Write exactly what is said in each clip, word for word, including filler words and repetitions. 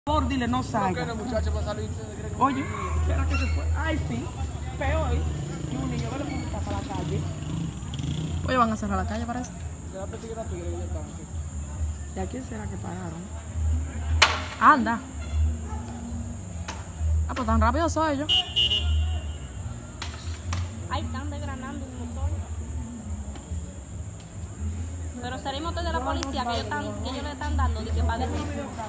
Por favor, dile, no salga. ¿Por qué no, muchacha, para salir? Oye, ¿será que se fue? Ay, sí. Peor. Y un niño, ¿verdad? Está para la calle. Oye, van a cerrar la calle, parece. Se va a perseguir a tigre y ya está. ¿Y a quién será que pararon? Anda. Ah, pues tan rápido son ellos. Ahí están desgranando un motor. Pero será el motor de la policía que ellos, están, que ellos le están dando de que para decir.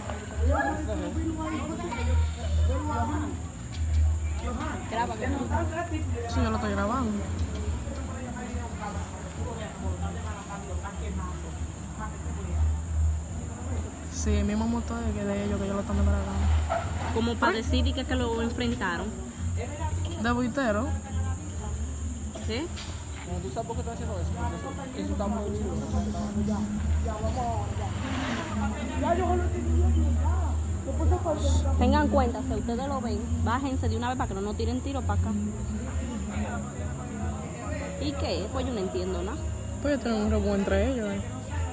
Graba, que no. Sí, yo lo estoy grabando. Sí, el mismo motor que de ellos que ellos lo están grabando. Como para decir y que, que lo enfrentaron. De buitero. ¿Sí? No, ¿tú sabes por qué están haciendo eso? Porque eso, eso está muy chulo. Tengan cuenta, si ustedes lo ven, bájense de una vez para que no nos tiren tiro para acá. ¿Y qué? Pues yo no entiendo nada. Pues yo tengo un revuelo entre ellos. Eh.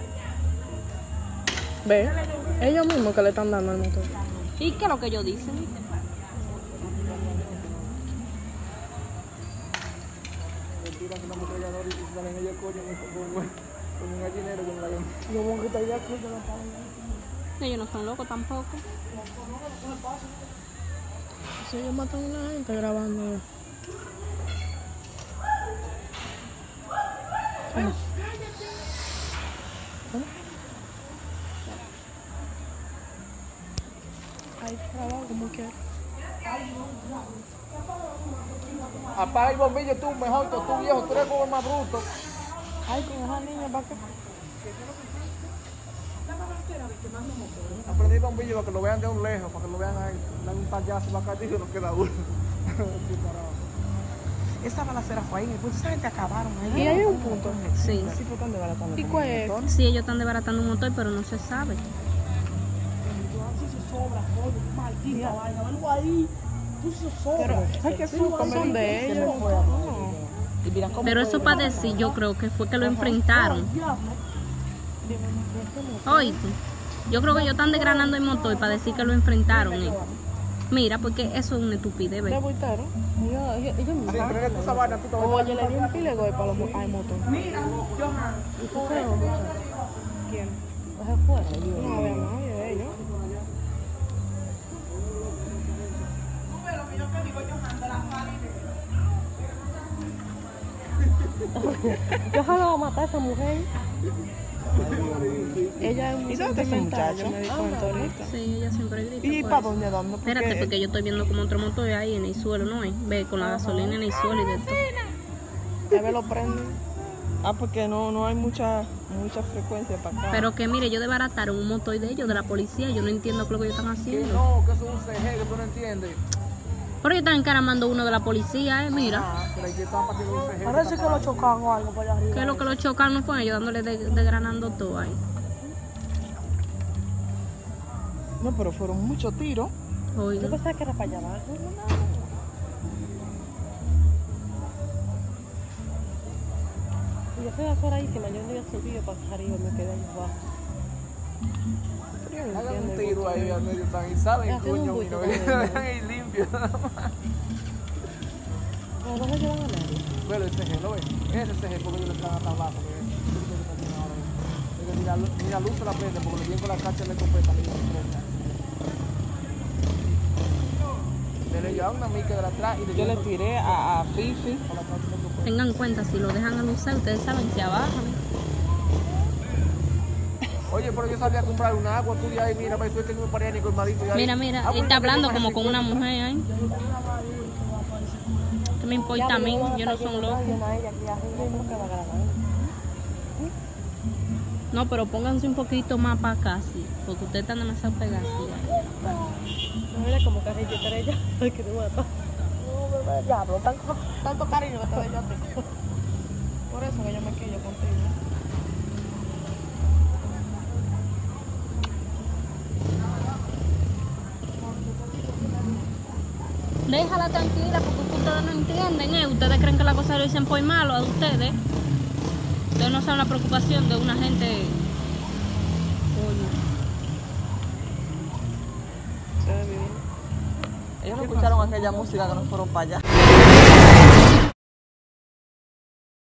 Ve, ellos mismos que le están dando al motor. ¿Y qué es lo que ellos dicen? Le tiran una ametralladora y se salen ellos coño con, con, con un gallinero con la gallina. Yo como que está ahí aquí, yo no estaba. Ellos no son locos tampoco. Si ellos matan a una gente grabando. ¿Cómo? ¿Cómo? Ahí grabado como que. Apaga el bombillo tú, mejor que tú, viejo. Tú eres como el más bruto. Ay, con esa niña, ¿para qué? Aprendí el bombillo para que lo vean de un lejos, para que lo vean ahí. Dan un tallazo para acá y no queda uno. Esa balacera fue ahí, pues esa gente acabaron ahí. Y hay un punto. Sí. Sí, pues están desbaratando. ¿Y cuál es? Sí, ellos están desbaratando un motor, pero no se sabe. Maldita vaina, algo ahí. Tú se sobra. Pero es que son, son de ellos. Y mira cómo Pero eso para decir, yo creo que fue que lo enfrentaron. Oíste, yo creo que ellos están desgranando el motor para decir que lo enfrentaron. Eh. Mira, porque eso es una estupidez, De ¿ves? buitero. Ellos, ellos, ellos Sí, pero es que esa vaina tú te vas a Oye, le di un pile de para los mo- al motor. Mira, Johan. ¿Y tú qué? ¿Quién? ¿Ese fue? No había nadie de ellos. Johan va a matar a esa mujer. Ella es muy ¿Y dónde está ese sentimental, muchacho? yo me di cuenta ahorita. Sí, ella siempre grita. ¿Y por para eso. dónde dando? Espérate, porque yo estoy viendo como otro motor ahí en el suelo, ¿no es? Ve, con la gasolina en el suelo y de todo. A ver, lo prenden. Ah, porque no, no hay mucha, mucha frecuencia para acá. Pero que mire, ellos desbarataron un motor de ellos, de la policía. Yo no entiendo qué es lo que ellos están Que haciendo. no, que eso es un C G, que tú no entiendes. Pero ellos están encaramando uno de la policía, ¿eh? Mira. Ah, pero hay que estar para que un C G. Parece que lo chocaron o algo por allá arriba. ¿Qué es lo que lo chocaron? No fue ellos dándole de- desgranando todo ahí. No, pero fueron muchos tiros. Oye. Yo pensaba que era para allá abajo. Y yo fui azoradísima, yo no había subido para acá arriba, me quedé ahí abajo. Pero yo no Hagan un entiendo, tiro ahí al medio tan y salen, Hacen un coño, y buito no también, dejan ¿no? ahí limpio. pero no se llevan a nadie. Pero el C G, ¿lo ves? Ese C G, porque ellos le están a tablazo, que es eso es lo que también ahora es. Es que ni la luz- Ni la luz se la prende, porque le vienen con la cacha de la escopeta, le vienen prenda. Le llevaban una mica de atrás y le Yo le dieron tiré a, a Fifi. con la cacha de la escopeta. Tengan cuenta, si lo dejan al usar, ustedes saben, se abajan. Oye, pero yo salí a comprar un agua, tú de ahí, mira, me suerte que me paré ni colmadito. y ahí- Mira, mira, Ah, él bueno, está yo tengo hablando más como de con una cincuenta. mujer ahí. ¿Qué me importa a mí? Yo no son locos. No, pero pónganse un poquito más para acá, sí, porque ustedes están demasiado pegados. No era como que arreglé estrella. Ay, que te mata. No, bebé, diablo, tanto, tanto cariño que te doy yo a ti. Por eso que yo me quillo contigo. Déjala tranquila porque ustedes no entienden, ¿eh? Ustedes creen que las cosas lo dicen por malo a ustedes. Ustedes no saben la preocupación de una gente. Coño. Ellos no escucharon aquella música que no fueron para allá.